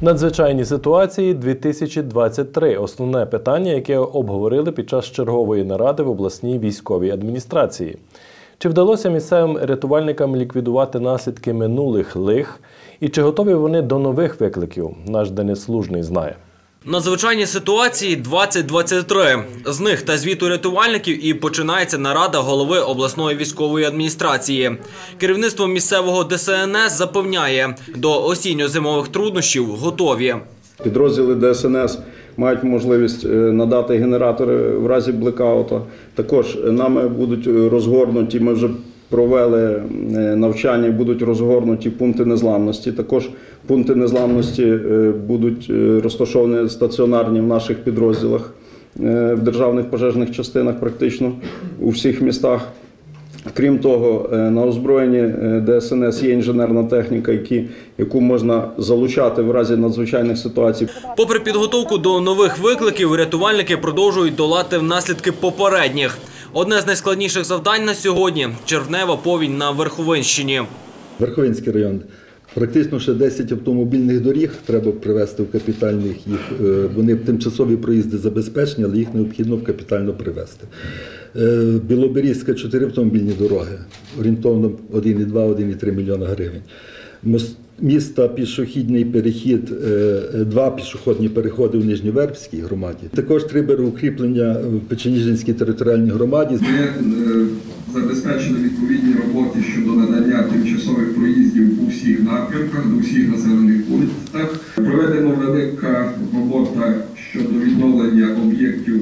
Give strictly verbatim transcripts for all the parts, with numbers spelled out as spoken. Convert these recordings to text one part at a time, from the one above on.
Надзвичайні ситуації дві тисячі двадцять три – основне питання, яке обговорили під час чергової наради в обласній військовій адміністрації. Чи вдалося місцевим рятувальникам ліквідувати наслідки минулих лих? І чи готові вони до нових викликів? Наш Денис Лужний знає. Надзвичайні ситуації двадцять двадцять три. З них та звіту рятувальників і починається нарада голови обласної військової адміністрації. Керівництво місцевого Де Се Ен Ес запевняє, до осінньо-зимових труднощів готові. Підрозділи Де Се Ен Ес мають можливість надати генератори в разі блекауту. Також нами будуть розгорнуті, ми вже провели навчання, будуть розгорнуті пункти незламності. Також пункти незламності будуть розташовані стаціонарні в наших підрозділах, в державних пожежних частинах практично у всіх містах. Крім того, на озброєнні Де Се Ен Ес є інженерна техніка, яку можна залучати в разі надзвичайних ситуацій. Попри підготовку до нових викликів, рятувальники продовжують долати наслідки попередніх. Одне з найскладніших завдань на сьогодні – червнева повінь на Верховинщині. Верховинський район. Практично ще десять автомобільних доріг треба привести в капітальних їх. Вони тимчасові проїзди забезпечені, але їх необхідно в капітально привести. Білоберізька – чотири автомобільні дороги, орієнтовно один і два - один і три мільйона гривень. Міста пішохідний перехід, два пішохідні переходи в Нижньовербській громаді. Також три укріплення в Печеніжинській територіальній громаді. Ми забезпечили відповідні роботи щодо надання тимчасових проїздів у всіх напрямках, до всіх населених пунктах. Проведена велика робота щодо відновлення об'єктів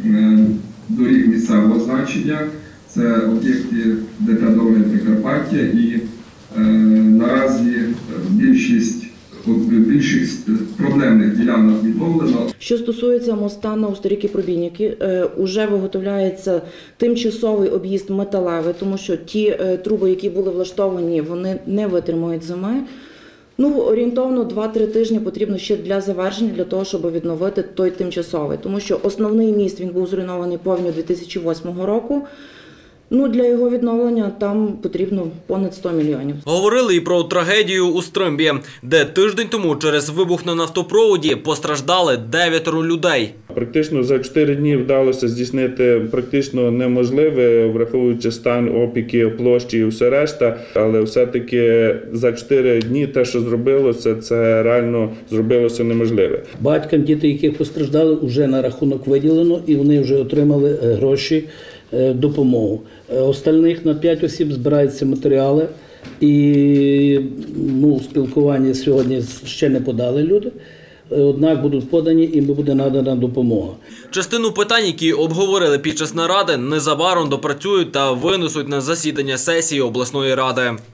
доріг місцевого значення. Це об'єкти Де Те Довге Прикарпаття і е, наразі більшість, більшість проблемних ділянок відновлено. Що стосується моста на Усторіки-Пробійники, вже виготовляється тимчасовий об'їзд металевий, тому що ті е, труби, які були влаштовані, вони не витримують зими. Ну, орієнтовно два-три тижні потрібно ще для завершення, для того, щоб відновити той тимчасовий. Тому що основний міст, він був зруйнований повністю дві тисячі восьмого року. Ну, для його відновлення там потрібно понад сто мільйонів. Говорили і про трагедію у Стримбі, де тиждень тому через вибух на нафтопроводі постраждали дев'ятеро людей. Практично за чотири дні вдалося здійснити практично неможливе, враховуючи стан опіки, площі і все решта. Але все-таки за чотири дні те, що зробилося, це реально зробилося неможливе. Батькам дітей, яких постраждали, вже на рахунок виділено і вони вже отримали гроші, допомогу. Остальних на п'ять осіб збираються матеріали і ну, спілкування сьогодні ще не подали люди. Однак будуть подані і буде надана допомога. Частину питань, які обговорили під час наради, незабаром допрацюють та винесуть на засідання сесії обласної ради.